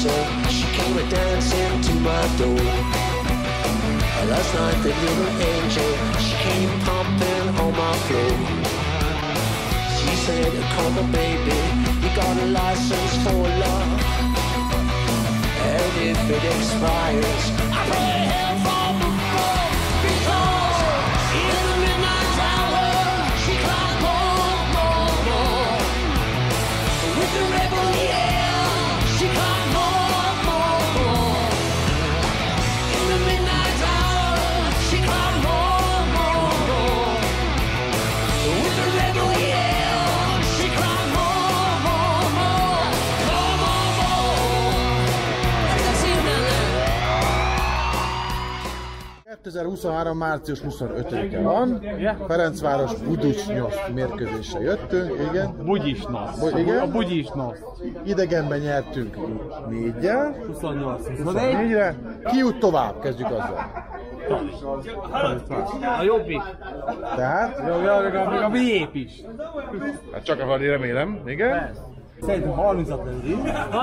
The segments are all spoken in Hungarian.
angel, she came a dancing to my door. Last night the little angel, she came pumping on my floor. She said, come on baby, you got a license for love, and if it expires, I pray hell from above. Because in the midnight hour, she climbed more, with the rebel yell, she climbed more. In the midnight hour, she climbed more, with the rebel yell, she climbed more. 2023. március 25-e van, Ferencváros Buducsnyos mérkőzésre jöttünk, igen. Bugyisnosz. Igen. A Bugyisnosz. Idegenben nyertünk 4-jel, 28-24-re. Ki jut tovább? Kezdjük azzal. A Jobbik. Tehát? Még a miép is. Hát csak akarni, remélem, igen. Szerintem 30-at lövünk.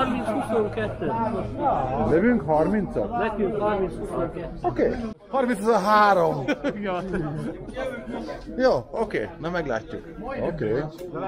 30-22. Lövünk 30-at? Nekünk 30-22. Oké. 30-3. Jó, oké, na meglátjuk. Oké.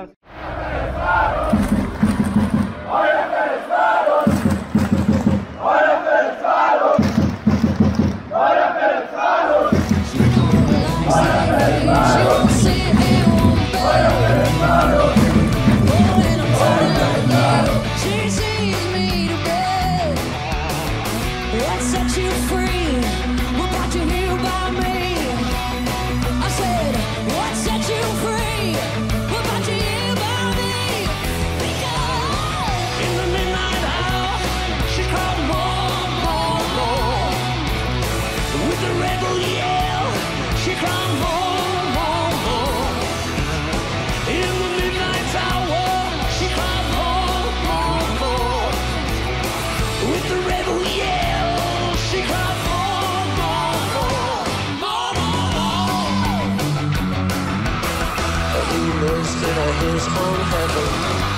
His own heaven.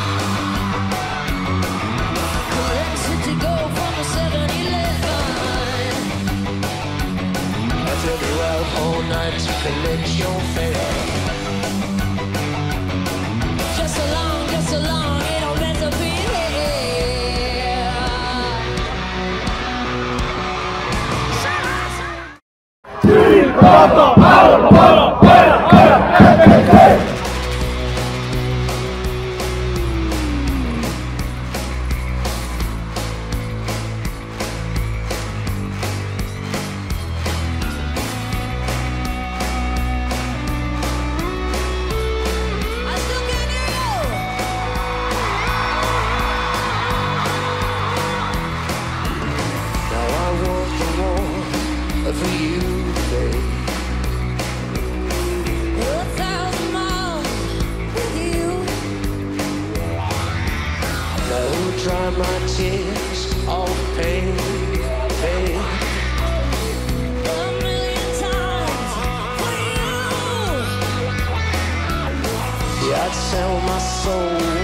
Exit to go from a 7-Eleven. I took you out all night to collect your fare. Just so long, it all meant to be for you, babe. 1,000 miles with you. Now dry my tears of pain, babe. A million times for you. Yeah, I'd sell my soul